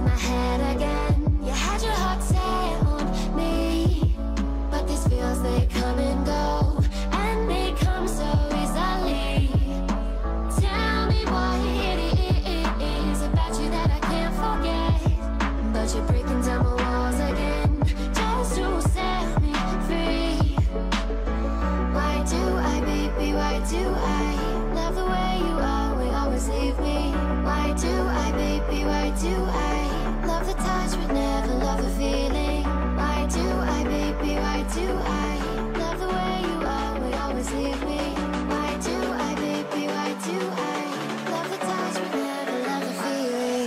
in my head again. You had your heart set on me, but these feels, they come and go, and they come so easily. Tell me what it is about you that I can't forget, but you're breaking down my walls again, just to set me free. Why do I, baby, why do I love the way you always leave me? Why do I, baby, why do I love the touch but never love the feeling? Why do I, baby, why do I love the way you always leave me? Why do I, baby, why do I love the touch but never love the feeling?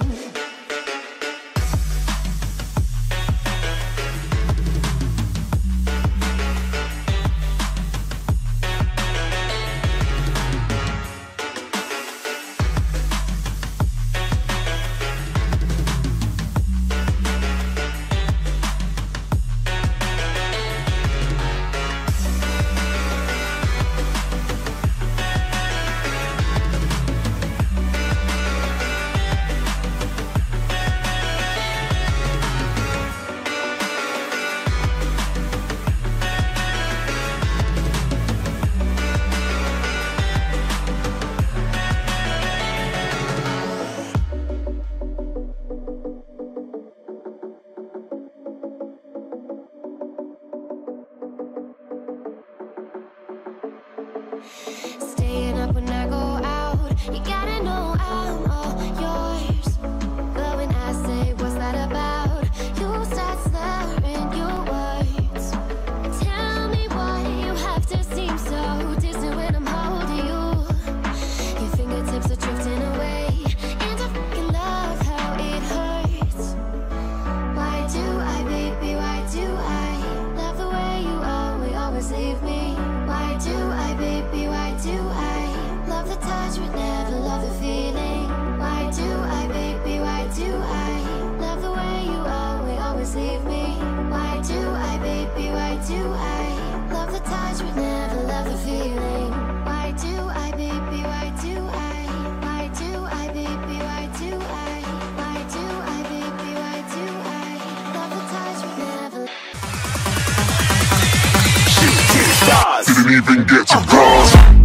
Staying up when I go out, you gotta know I'm all yours. But when I say what's that about, you start slurring your words. Tell me why you have to seem so distant when I'm holding you. Your fingertips are drifting away, and I fucking love how it hurts. Why do I, baby, why do I love the way you always leave me? Why do I, baby, why do I love the touch but never love the feeling? Why do I, baby, why do I love the way you always leave me? Why do I, baby, why do I love the touch but never love the feeling? Why do I, baby, why do why do I, baby, why do why do I, baby, why do I love the touch but never? Shooting stars didn't even get to cross.